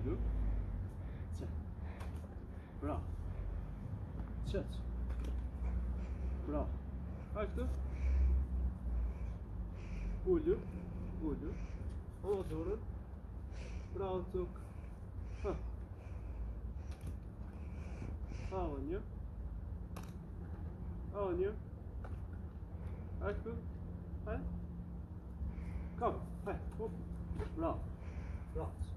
Olho. Certo. Bravo. Certo. Bravo. Açtı. Olho. Olho. Ona doğru. Bravo çok. Ha. Avanyo. Avanyo. Açtı. Hay. Come. Hay. Hop. Bravo. Bravo.